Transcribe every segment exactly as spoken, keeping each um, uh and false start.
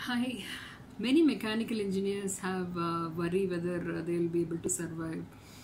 Hi. Many mechanical engineers have uh, worry whether uh, they will be able to survive,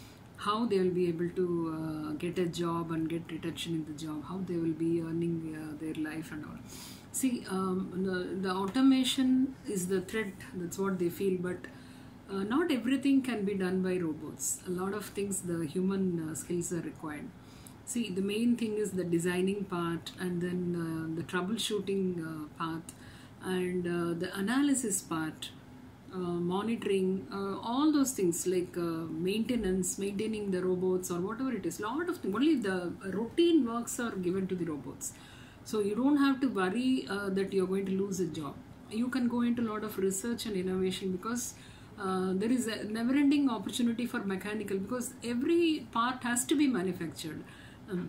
how they will be able to uh, get a job and get retention in the job, how they will be earning uh, their life and all. See, um, the, the automation is the threat, that's what they feel, but uh, not everything can be done by robots. A lot of things, the human uh, skills are required. See, the main thing is the designing part, and then uh, the troubleshooting uh, part, and uh, the analysis part, uh, monitoring, uh, all those things like uh, maintenance, maintaining the robots or whatever it is. Lot of things. Only the routine works are given to the robots. So you don't have to worry uh, that you're going to lose a job. You can go into a lot of research and innovation because uh, there is a never-ending opportunity for mechanical, because every part has to be manufactured. Um,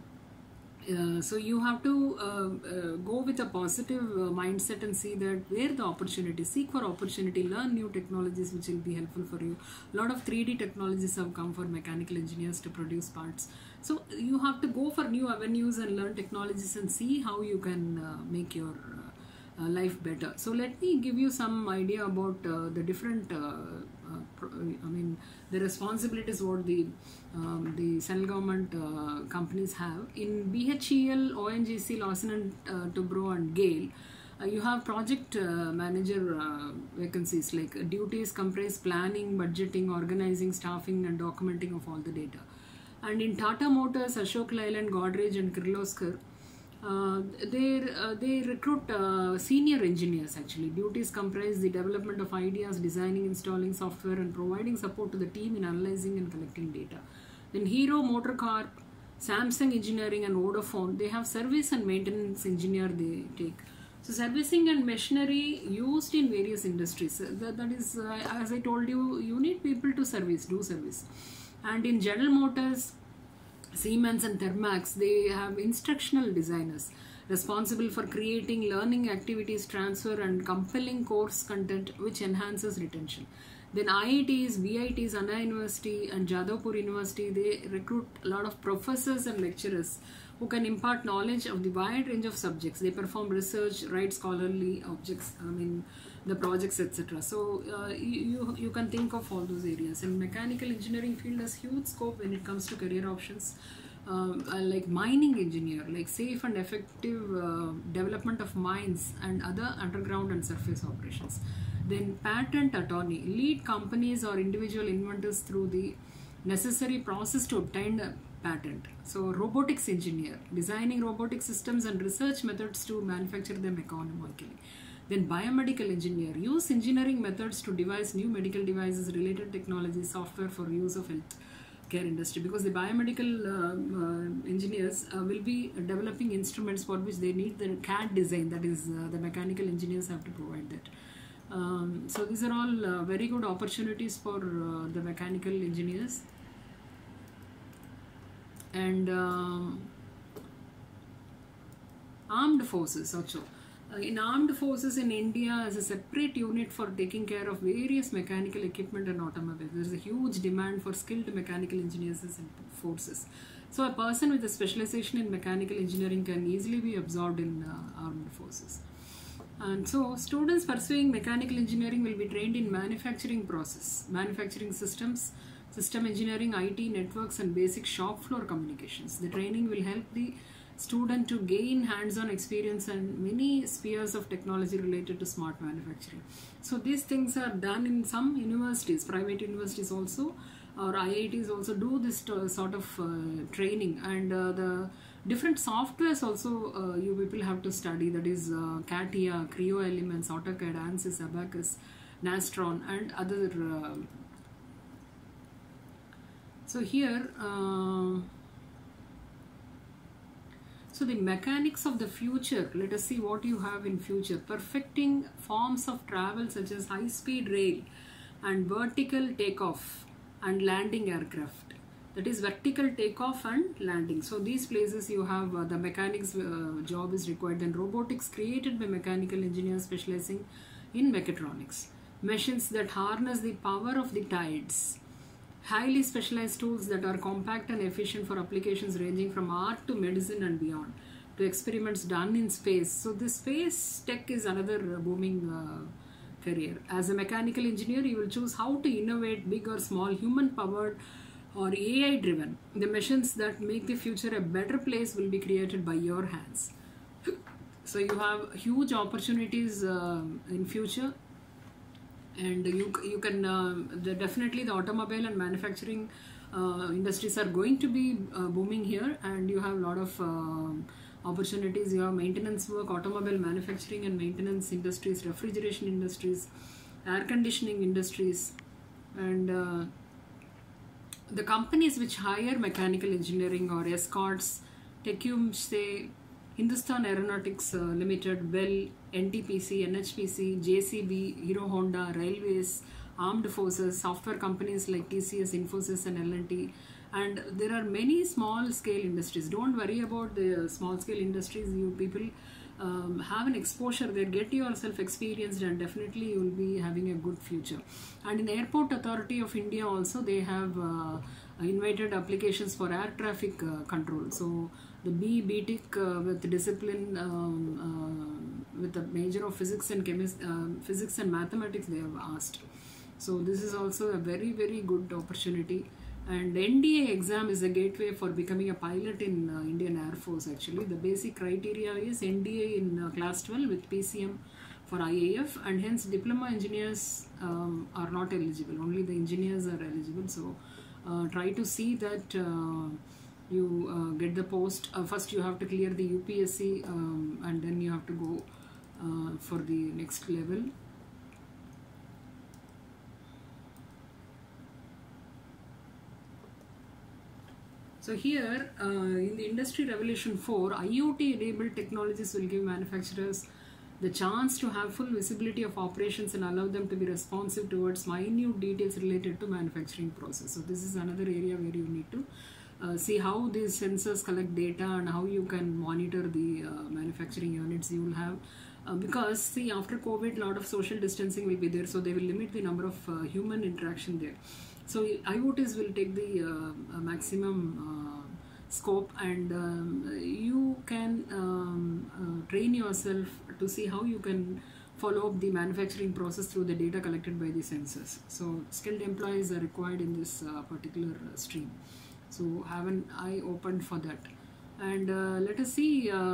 Uh, so you have to uh, uh, go with a positive uh, mindset and see that where the opportunity, seek for opportunity, learn new technologies which will be helpful for you. A lot of three D technologies have come for mechanical engineers to produce parts. So you have to go for new avenues and learn technologies and see how you can uh, make your uh, uh, life better. So let me give you some idea about uh, the different uh, uh, I mean the responsibilities what the um, the central government uh, companies have. In B H E L, O N G C, Larsen and uh, Toubro and GAIL, uh, you have project uh, manager uh, vacancies, like uh, duties comprise planning, budgeting, organizing, staffing and documenting of all the data. And in Tata Motors, Ashok Leyland, Godrej and Kirloskar, Uh, they uh, they recruit uh, senior engineers. Actually, duties comprise the development of ideas, designing, installing software, and providing support to the team in analyzing and collecting data. Then Hero Motorcorp, Samsung Engineering, and Vodafone, they have service and maintenance engineer they take. So servicing and machinery used in various industries. Uh, that, that is, uh, as I told you, you need people to service, do service. And in General Motors, Siemens and Thermax, they have instructional designers responsible for creating learning activities, transfer and compelling course content which enhances retention. Then I I Ts, V I Ts, Anna University and Jadavpur University, they recruit a lot of professors and lecturers who can impart knowledge of the wide range of subjects. They perform research, write scholarly objects, I mean the projects, et cetera. So uh, you, you can think of all those areas. And mechanical engineering field has huge scope when it comes to career options, um, uh, like mining engineer, like safe and effective uh, development of mines and other underground and surface operations. Then patent attorney, lead companies or individual inventors through the necessary process to obtain a patent. So robotics engineer, designing robotic systems and research methods to manufacture them economically. Then biomedical engineer, use engineering methods to devise new medical devices, related technology, software for use of health care industry, because the biomedical uh, uh, engineers uh, will be developing instruments for which they need the C A D design, that is uh, the mechanical engineers have to provide that. Um, so these are all uh, very good opportunities for uh, the mechanical engineers. And um, armed forces also. Uh, in armed forces in India, as a separate unit for taking care of various mechanical equipment and automobiles, there is a huge demand for skilled mechanical engineers and forces. So a person with a specialization in mechanical engineering can easily be absorbed in uh, armed forces. And so students pursuing mechanical engineering will be trained in manufacturing process, manufacturing systems, system engineering, I T, networks and basic shop floor communications. The training will help the student to gain hands-on experience and many spheres of technology related to smart manufacturing. So these things are done in some universities, private universities also, or I I Ts also do this sort of uh, training. And uh, the different softwares also uh, you people have to study, that is uh, CATIA, Creo Elements, AutoCAD, ANSYS, Abacus, Nastron and other. Uh, so here, uh, so the mechanics of the future, let us see what you have in future. Perfecting forms of travel such as high-speed rail and vertical takeoff and landing aircraft. That is vertical takeoff and landing. So these places you have uh, the mechanics uh, job is required. Then robotics created by mechanical engineers specializing in mechatronics. Machines that harness the power of the tides. Highly specialized tools that are compact and efficient for applications ranging from art to medicine and beyond, to experiments done in space. So this space tech is another booming uh, career. As a mechanical engineer, you will choose how to innovate big or small, human powered or A I driven. The machines that make the future a better place will be created by your hands. So you have huge opportunities uh, in future, and you you can uh, the, definitely the automobile and manufacturing uh, industries are going to be uh, booming here, and you have a lot of uh, opportunities. You have maintenance work, automobile manufacturing and maintenance industries, refrigeration industries, air conditioning industries, and uh, the companies which hire mechanical engineering or escorts, Tecum, say Hindustan Aeronautics uh, Limited, Bell, N T P C, N H P C, J C B, Hero Honda, Railways, Armed Forces, software companies like T C S, Infosys and L and T. And there are many small scale industries. Don't worry about the small scale industries. You people um, have an exposure there, get yourself experienced, and definitely you will be having a good future. And in Airport Authority of India also, they have uh, invited applications for air traffic uh, control. So the B B Tech uh, with discipline um, uh, with a major of physics and chemist, uh, physics and mathematics they have asked. So this is also a very very good opportunity. And N D A exam is a gateway for becoming a pilot in uh, Indian Air Force. Actually, the basic criteria is N D A in uh, class twelve with P C M for I A F, and hence diploma engineers um, are not eligible. Only the engineers are eligible. So uh, try to see that uh, you uh, get the post. Uh, first you have to clear the U P S C um, and then you have to go uh, for the next level. So here uh, in the Industry Revolution four, I O T enabled technologies will give manufacturers the chance to have full visibility of operations and allow them to be responsive towards minute details related to manufacturing process. So this is another area where you need to uh, see how these sensors collect data and how you can monitor the uh, manufacturing units you will have. Uh, because see, after COVID, a lot of social distancing will be there, so they will limit the number of uh, human interaction there. So I O Ts will take the uh, maximum uh, scope, and um, you can um, uh, train yourself to see how you can follow up the manufacturing process through the data collected by the sensors. So skilled employees are required in this uh, particular uh, stream. So have an eye opened for that. And uh, let us see uh,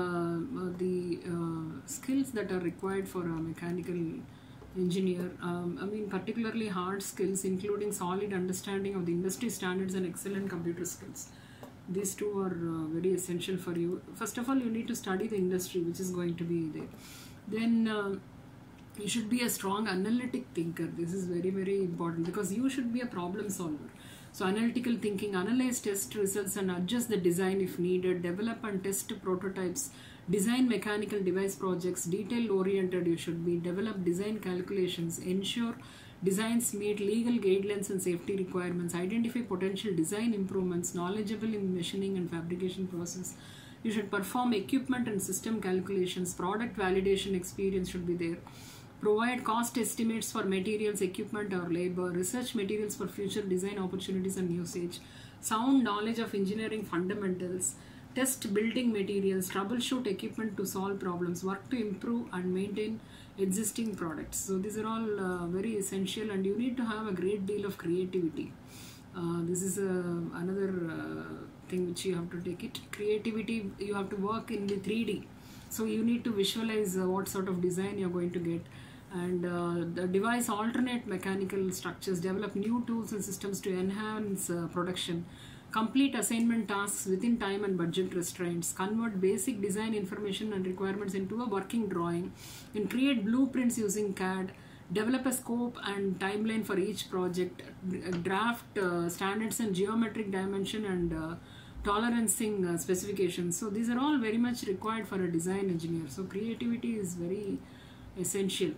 the uh, skills that are required for a mechanical engineer. Um, I mean, particularly hard skills, including solid understanding of the industry standards and excellent computer skills. These two are uh, very essential for you. First of all, you need to study the industry which is going to be there. Then uh, you should be a strong analytic thinker. This is very, very important because you should be a problem solver. So analytical thinking, analyze test results and adjust the design if needed, develop and test prototypes, design mechanical device projects, detail oriented you should be, develop design calculations, ensure designs meet legal guidelines and safety requirements, identify potential design improvements, knowledgeable in machining and fabrication process. You should perform equipment and system calculations, product validation experience should be there. Provide cost estimates for materials, equipment or labor, research materials for future design opportunities and usage, sound knowledge of engineering fundamentals, test building materials, troubleshoot equipment to solve problems, work to improve and maintain existing products. So these are all uh, very essential, and you need to have a great deal of creativity. Uh, this is uh, another uh, thing which you have to take it. Creativity, you have to work in the three D. So you need to visualize uh, what sort of design you're going to get, and uh, the device alternate mechanical structures, develop new tools and systems to enhance uh, production, complete assignment tasks within time and budget restraints, convert basic design information and requirements into a working drawing, and create blueprints using C A D, develop a scope and timeline for each project, draft uh, standards and geometric dimension and uh, tolerancing uh, specifications. So these are all very much required for a design engineer. So creativity is very essential,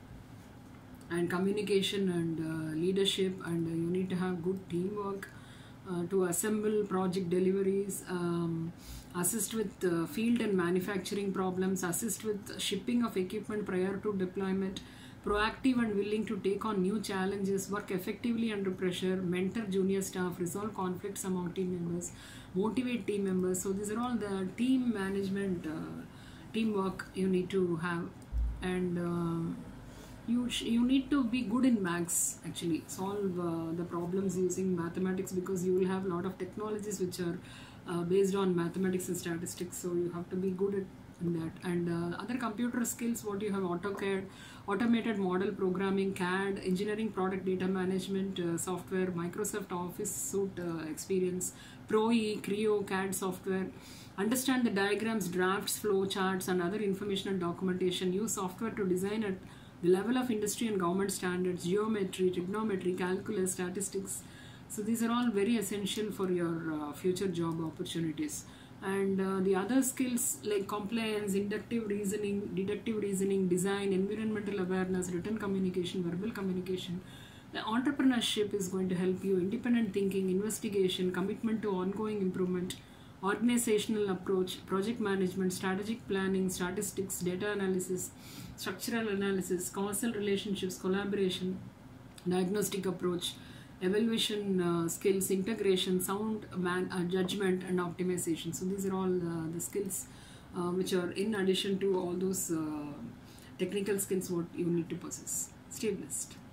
and communication and uh, leadership, and uh, you need to have good teamwork uh, to assemble project deliveries, um, assist with uh, field and manufacturing problems, assist with shipping of equipment prior to deployment, proactive and willing to take on new challenges, work effectively under pressure, mentor junior staff, resolve conflicts among team members, motivate team members. So these are all the team management, uh, teamwork you need to have. And uh, you sh- you need to be good in maths, actually solve uh, the problems using mathematics, because you will have a lot of technologies which are uh, based on mathematics and statistics, so you have to be good at in that. And uh, other computer skills, what you have: AutoCAD, automated model programming, C A D, engineering product data management uh, software, Microsoft Office suite uh, experience, Pro E, Creo, C A D software. Understand the diagrams, drafts, flow charts, and other information and documentation. Use software to design at the level of industry and government standards, geometry, trigonometry, calculus, statistics. So these are all very essential for your uh, future job opportunities. And uh, the other skills like compliance, inductive reasoning, deductive reasoning, design, environmental awareness, written communication, verbal communication. The entrepreneurship is going to help you: independent thinking, investigation, commitment to ongoing improvement, organizational approach, project management, strategic planning, statistics, data analysis, structural analysis, causal relationships, collaboration, diagnostic approach, evaluation uh, skills, integration, sound man, uh, judgment, and optimization. So these are all uh, the skills uh, which are in addition to all those uh, technical skills what you need to possess. Stay blessed.